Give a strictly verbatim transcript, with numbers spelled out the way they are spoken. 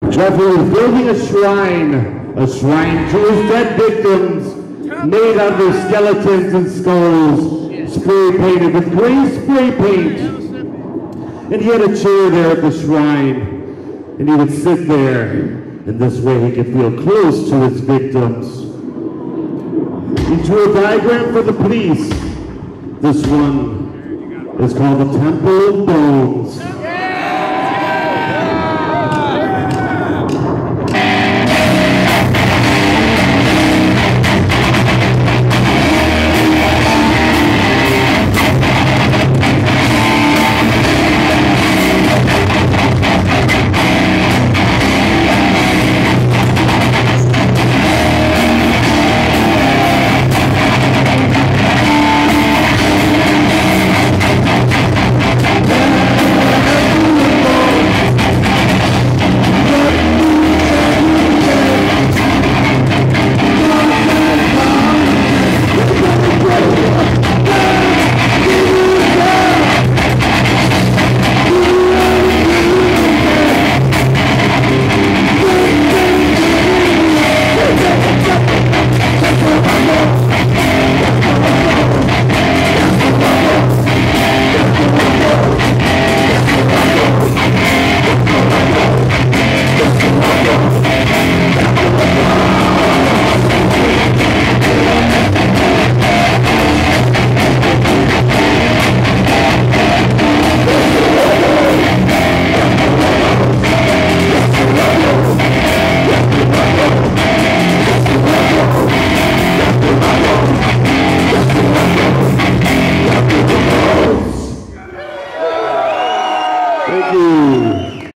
Therefore, he's building a shrine, a shrine to his dead victims, made out of their skeletons and skulls, spray painted with gray spray paint. And he had a chair there at the shrine, and he would sit there, and this way he could feel close to his victims. He drew a diagram for the police. This one is called the Temple of Bones.